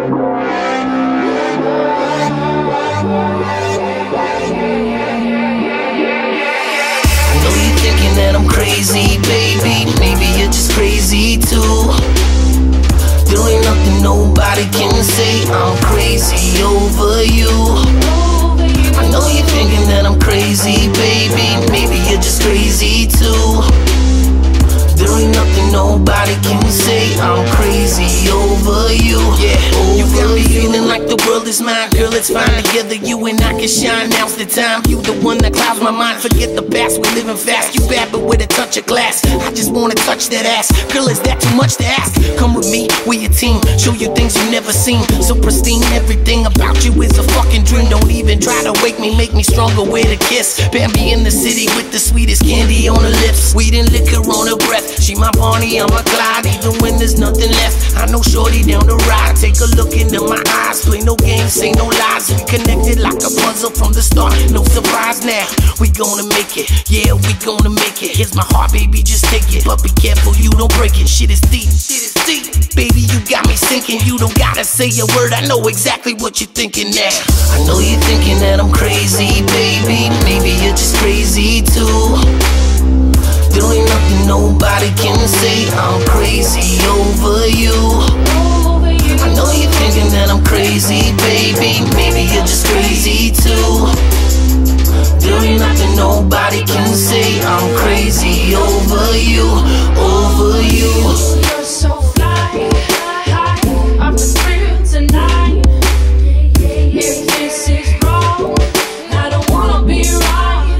That I'm crazy, baby. Maybe you're just crazy too. There ain't nothing nobody can say. I'm crazy over you. I know you're thinking that I'm crazy, baby. Maybe you're just crazy too. There ain't nothing nobody can say. I'm crazy over you. Yeah, you got me feeling like the world is mine. Girl, it's fine together, you and I can shine. Now's the time, you the one that clouds my mind. Forget the past, we're living fast. You bad but with a touch of glass. I just wanna touch that ass. Girl, is that too much to ask? Come with me, we a team. Show you things you never seen. So pristine, everything about you is a fucking dream. Don't even try to wake me, make me stronger with a kiss. Bambi in the city with the sweetest candy on her lips. Weed and liquor on her breath. She my Bonnie, I'm a Clyde, even when there's nothing left. I know shorty down the ride. Take a look into my eyes. Play no games, say no lies. We connected like a puzzle from the start. No surprise now, we gonna make it. Yeah, we gonna make it. Here's my heart, baby, just take it. But be careful, you don't break it. Shit is deep, shit is deep. Baby, you got me sinking. You don't gotta say a word, I know exactly what you're thinking now. I know you're thinking that I'm crazy, baby. Maybe you're just crazy too. There ain't nothing nobody can say. I'm crazy over you. I know you're thinking that I'm crazy, baby. Maybe you're just crazy too. There ain't nothing nobody can say. I'm crazy over you, over you. You're so fly, I'm the thrill tonight. If this is wrong, I don't wanna be right.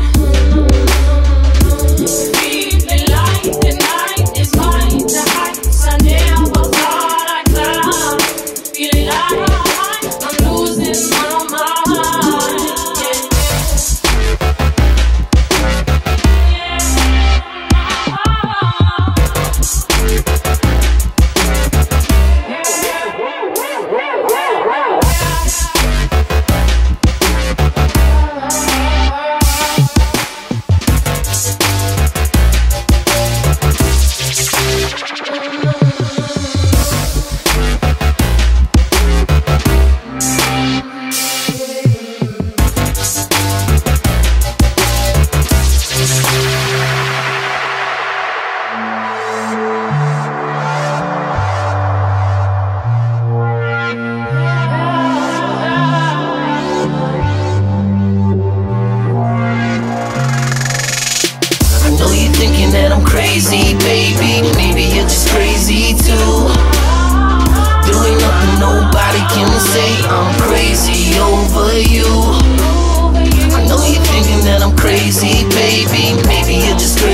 That I'm crazy, baby. Maybe you're just crazy too. There ain't nothing nobody can say. I'm crazy over you. I know you're thinking that I'm crazy, baby. Maybe you're just crazy.